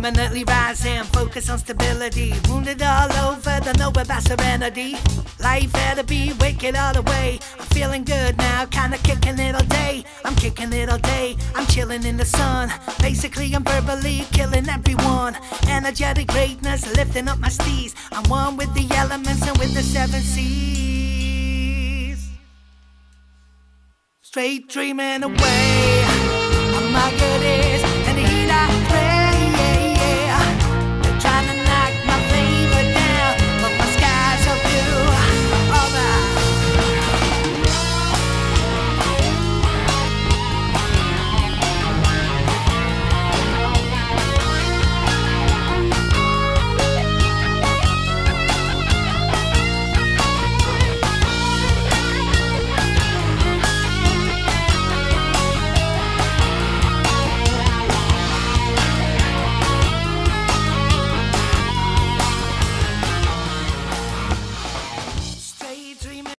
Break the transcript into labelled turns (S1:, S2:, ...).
S1: Permanently rising, focus on stability. Wounded all over, don't know about serenity. Life had to be wicked all the way. I'm feeling good now, kinda kicking it all day. I'm kicking it all day, I'm chilling in the sun. Basically I'm verbally killing everyone. Energetic greatness, lifting up my steez. I'm one with the elements and with the seven seas. Straight dreaming away, I'm not good.